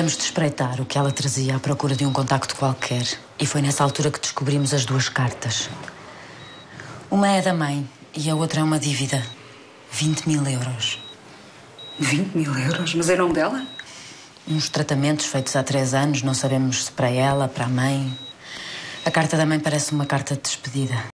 Tivemos de espreitar o que ela trazia à procura de um contacto qualquer. E foi nessa altura que descobrimos as duas cartas. Uma é da mãe e a outra é uma dívida. 20.000 euros. 20.000 euros? Mas é o nome dela? Uns tratamentos feitos há 3 anos, não sabemos se para ela, para a mãe. A carta da mãe parece uma carta de despedida.